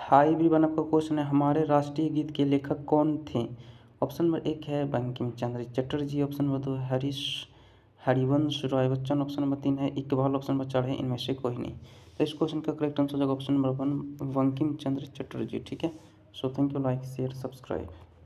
High everyone, आपका question है हमारे राष्ट्रीय गीत के लेखक कौन थे। ऑप्शन नंबर 1 है बंकिम चंद्र चटर्जी, ऑप्शन नंबर 2 है हरिवंश राय बच्चन, ऑप्शन नंबर 3 है इकबाल, ऑप्शन नंबर 4 है इनमें से कोई नहीं। तो इस क्वेश्चन का करेक्ट आंसर होगा ऑप्शन नंबर 1 बंकिम चंद्र चटर्जी। ठीक है। So thank you, like share subscribe.